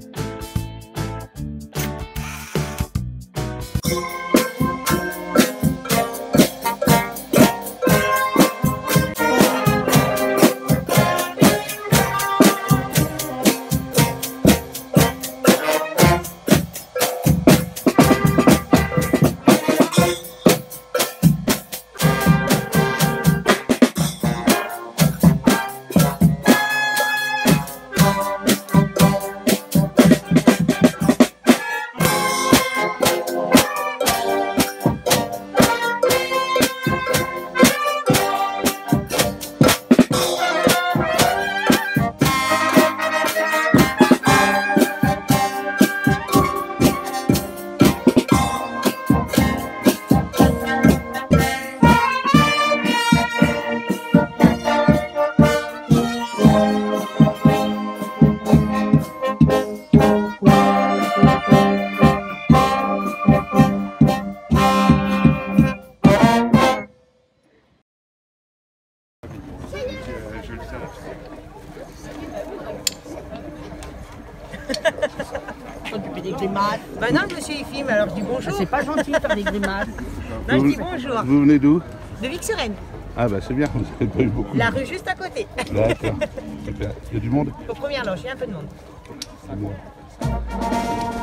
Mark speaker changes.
Speaker 1: Ben non, le monsieur il filme, alors je dis bonjour.
Speaker 2: C'est pas gentil de faire des grimaces.
Speaker 1: Non, je dis bonjour.
Speaker 3: Vous venez d'où?
Speaker 1: De Vic-sur-Aisne.
Speaker 3: Ah bah c'est bien, vous n'avez pas eu beaucoup.
Speaker 1: La rue juste à côté.
Speaker 3: D'accord, super. Il y a du monde?
Speaker 1: Aux premières loges, il y a un peu de monde.